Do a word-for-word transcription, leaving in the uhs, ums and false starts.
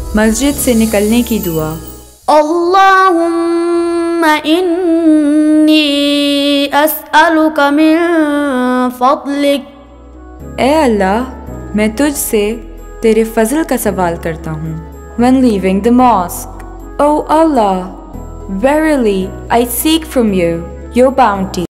मस्जिद से निकलने की दुआ। अल्लाहुम्मा इन्नी अस्अलुका मिन फज़लिक। ए अल्लाह, मैं तुझसे तेरे फजल का सवाल करता हूँ। When leaving the mosque, O Allah, verily I seek from you your bounty.